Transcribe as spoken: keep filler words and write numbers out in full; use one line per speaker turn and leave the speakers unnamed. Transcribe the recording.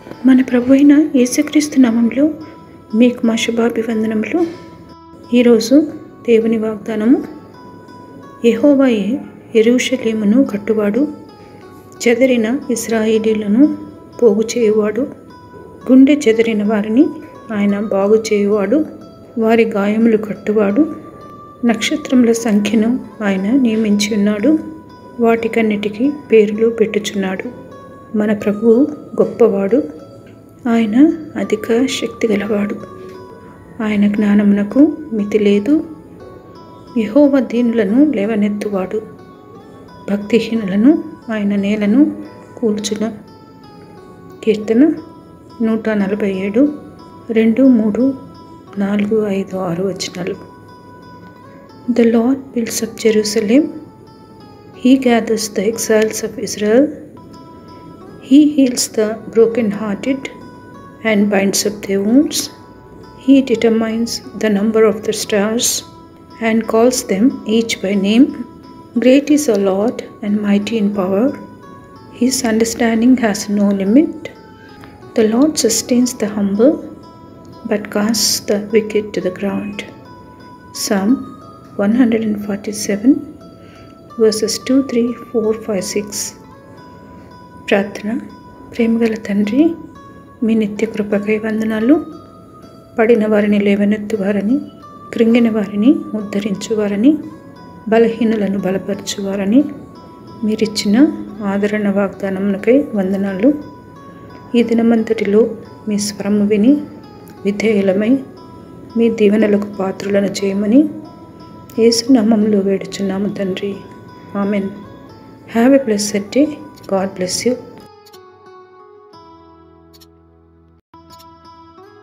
మన ప్రభు అయిన యేసుక్రీస్తు నామములో మీకు మా శుభాభివందనములు. ఈరోజు దేవుని వాగ్దానము. యెహోవాయే యెరూషలేమును కట్టువాడు, చెదరిన ఇశ్రాయేలీయులను పోగు చేయువాడు. గుండె చెదరిన వారిని ఆయన బాగు చేయువాడు, వారి గాయములు కట్టువాడు. నక్షత్రముల సంఖ్యను ఆయన నియమించి ఉన్నాడు, వాటికన్నిటికీ పేర్లు పెట్టుచున్నాడు. మన ప్రభువు గొప్పవాడు, ఆయన అధిక శక్తి గలవాడు. ఆయన జ్ఞానమునకు మితి లేదు. యెహోవా దీనులను లేవనెత్తువాడు, భక్తిహీనులను ఆయన నేలను కూల్చును. కీర్తన నూట నలభై ఏడు రెండు మూడు నాలుగు ఐదు ఆరు వచనాలు. The Lord builds up Jerusalem. He gathers the exiles of Israel. He heals the broken-hearted and binds up their wounds. He determines the number of the stars and calls them each by name. Great is our Lord and mighty in power. His understanding has no limit. The Lord sustains the humble but casts the wicked to the ground. Psalm one forty-seven verses two, three, four, five, six. ప్రార్థన. ప్రేమగల తండ్రి, మీ నిత్య కృపకై వందనాలు. పడిన వారిని లేవనెత్తువారని, కృంగిన వారిని ఉద్ధరించువారని, బలహీనులను బలపరచువారని మీరిచ్చిన ఆదరణ వాగ్దానమునకై వందనాలు. ఈ దినమంతటిలో మీ స్వరము విని విధేయులమై మీ దీవెనలకు పాత్రులను చేయమని యేసు నామములో వేడుచున్నాము తండ్రి. Amen. Have a blessed day. God bless you.